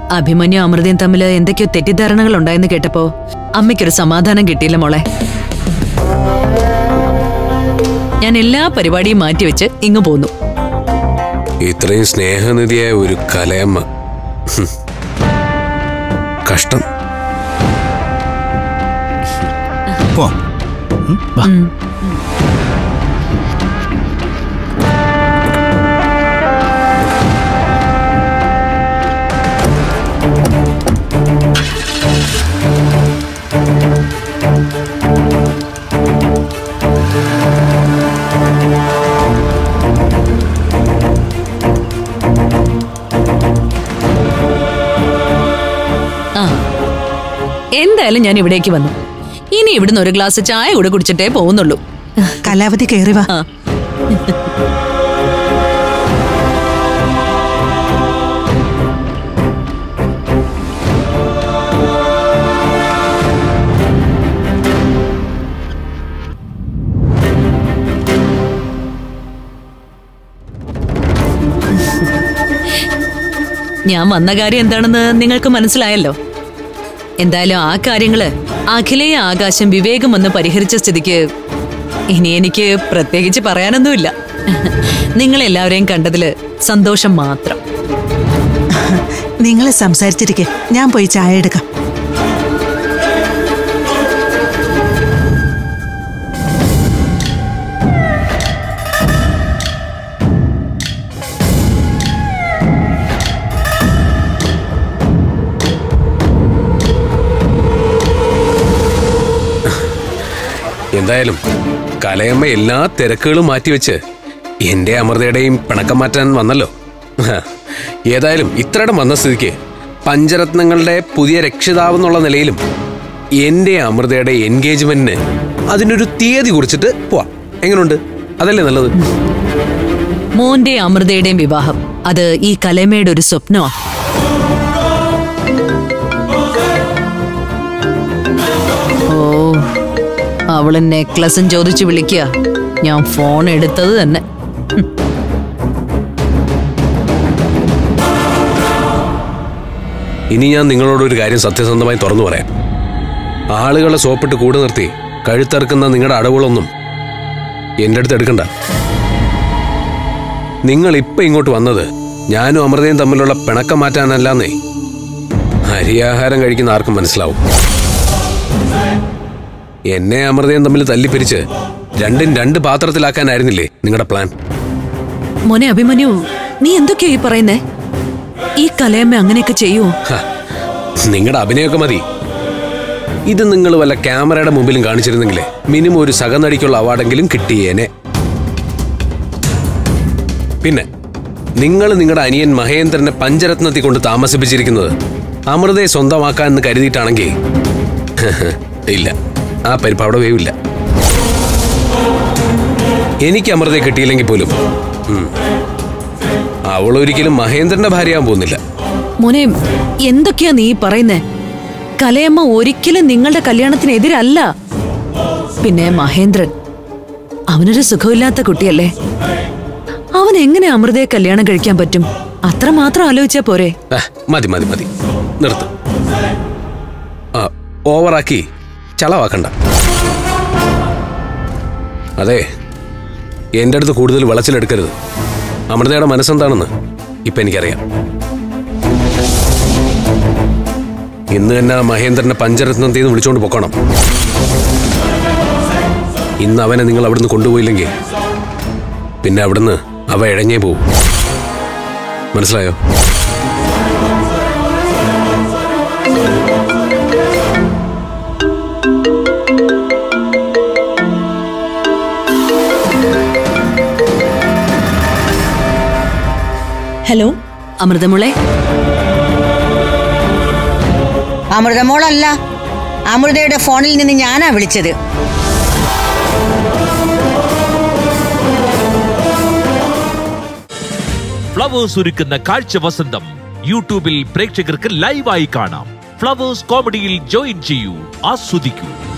അഭിമന്യു അമൃതയും തമ്മിൽ എന്തൊക്കെയോ തെറ്റിദ്ധാരണകൾ ഉണ്ടായെന്ന് കേട്ടപ്പോ അമ്മയ്ക്കൊരു സമാധാനം കിട്ടിയില്ല മോളെ. ഞാൻ എല്ലാ പരിപാടിയും മാറ്റിവെച്ച് ഇങ്ങു പോന്നു. ഇത്രയും സ്നേഹനിധിയായ ഒരു കലയമ്മ, കഷ്ടം. എന്തായാലും ഞാൻ ഇവിടേക്ക് വന്നു. ഇനി ഇവിടുന്ന് ഒരു ഗ്ലാസ് ചായ കൂടെ കുടിച്ചിട്ടേ പോകുന്നുള്ളൂ. കലാവധി കയറി വാ. ഞാൻ വന്ന കാര്യം എന്താണെന്ന് നിങ്ങൾക്ക് മനസ്സിലായല്ലോ. എന്തായാലും ആ കാര്യങ്ങള് അഖിലയെ ആകാശം വിവേകം വന്ന് പരിഹരിച്ച സ്ഥിതിക്ക് ഇനി എനിക്ക് പ്രത്യേകിച്ച് പറയാനൊന്നുമില്ല. നിങ്ങളെല്ലാവരെയും കണ്ടതില് സന്തോഷം മാത്രം. നിങ്ങളെ സംസാരിച്ചിരിക്കെ ഞാൻ പോയി ചായ എടുക്കാം. എന്തായാലും കലയമ്മ എല്ലാ തിരക്കുകളും മാറ്റിവെച്ച് എന്റെ അമൃതയുടെയും പിണക്കം മാറ്റാൻ വന്നല്ലോ. ഏതായാലും ഇത്രയിടം വന്ന സ്ഥിതിക്ക് പഞ്ചരത്നങ്ങളുടെ പുതിയ രക്ഷിതാവെന്നുള്ള നിലയിലും എന്റെ അമൃതയുടെ എൻഗേജ്മെന്റിന് അതിനൊരു തീയതി കുറിച്ചിട്ട് പോവാം. എങ്ങനെയുണ്ട്? അതല്ലേ നല്ലത്? മോന്റെ അമൃതയുടെയും വിവാഹം അത് ഈ കലയമ്മയുടെ ഒരു സ്വപ്നമാണ്. അവള് നെക്ലസും ചോദിച്ചു വിളിക്കുക. ഞാൻ ഫോൺ എടുത്തത് തന്നെ. ഇനി ഞാൻ നിങ്ങളോടൊരു കാര്യം സത്യസന്ധമായി തുറന്നു പറയാം. ആളുകളെ സോപ്പിട്ട് കൂടെ നിർത്തി കഴുത്തറക്കുന്ന നിങ്ങളുടെ അടവുകളൊന്നും എൻ്റെ അടുത്ത് എടുക്കണ്ട. നിങ്ങൾ ഇപ്പൊ ഇങ്ങോട്ട് വന്നത് ഞാനും അമൃതയും തമ്മിലുള്ള പിണക്കം മാറ്റാനല്ലാന്നേ. അരിയാഹാരം കഴിക്കുന്ന ആർക്കും മനസ്സിലാവും. എന്നെ അമൃതയും തമ്മിൽ തല്ലിപ്പിരിച്ച് രണ്ടും രണ്ട് പാത്രത്തിലാക്കാനായിരുന്നില്ലേ നിങ്ങളുടെ പ്ലാൻ? മോനെ അഭിമന്യു, നീ എന്തൊക്കെയാ ഈ പറയുന്നേ? ഈ കലയമ്മ അങ്ങനെയൊക്കെ ചെയ്യുമോ? നിങ്ങളുടെ അഭിനയമൊക്കെ മതി. ഇത് നിങ്ങൾ വല്ല ക്യാമറയുടെ മുമ്പിലും കാണിച്ചിരുന്നെങ്കിലേ മിനിമം ഒരു സഹനടിക്കുള്ള അവാർഡെങ്കിലും കിട്ടിയേനെ. പിന്നെ നിങ്ങൾ നിങ്ങളുടെ അനിയൻ മഹേന്ദ്രനെ പഞ്ചരത്നത്തിൽ കൊണ്ട് താമസിപ്പിച്ചിരിക്കുന്നത് അമൃതയെ സ്വന്തമാക്കാൻ എന്ന് കരുതിയിട്ടാണെങ്കിൽ ഇല്ല, ആ പരിപ്പ് അവിടെ വേവില്ല. എനിക്ക് അമൃതയെ കിട്ടിയില്ലെങ്കിൽ പോലും അവളൊരിക്കലും മഹേന്ദ്രന്റെ ഭാര്യയാൻ പോകുന്നില്ല. മോനെ, എന്തൊക്കെയാ നീ പറയുന്നേ? കലയമ്മ ഒരിക്കലും നിങ്ങളുടെ കല്യാണത്തിനെതിരല്ല. പിന്നെ മഹേന്ദ്രൻ അവനൊരു സുഖമില്ലാത്ത കുട്ടിയല്ലേ. അവൻ എങ്ങനെ അമൃതയെ കല്യാണം കഴിക്കാൻ പറ്റും? അത്ര മാത്രം ആലോചിച്ചാ പോരെ? മതി മതി മതി, നിർത്ത്. ഓവറാക്കി ചളവാക്കണ്ട. അതെ, എൻ്റെ അടുത്ത് കൂടുതൽ വിളച്ചിലെടുക്കരുത്. അമൃതയുടെ മനസ്സെന്താണെന്ന് ഇപ്പൊ എനിക്കറിയാം. ഇന്ന് തന്നെ മഹേന്ദ്രനെ പഞ്ചരത്നത്തിൽ നിന്ന് വിളിച്ചോണ്ട് പൊക്കണം. ഇന്ന് അവനെ നിങ്ങൾ അവിടുന്ന് കൊണ്ടുപോയില്ലെങ്കിൽ പിന്നെ അവിടുന്ന് അവ ഇഴഞ്ഞേ പോവും. മനസ്സിലായോ? ഹലോ, അമൃതമോളെ. അമൃതമോളല്ല, അമൃതയുടെ ഫോണിൽ നിന്ന് ഞാനാ വിളിച്ചത്. ഫ്ലവേഴ്സ് ഒരുക്കുന്ന കാഴ്ച വസന്തം യൂട്യൂബിൽ പ്രേക്ഷകർക്ക് ലൈവായി കാണാം. ഫ്ലവേഴ്സ് കോമഡിയിൽ ജോയിൻ ചെയ്യൂ, ആസ്വദിക്കൂ.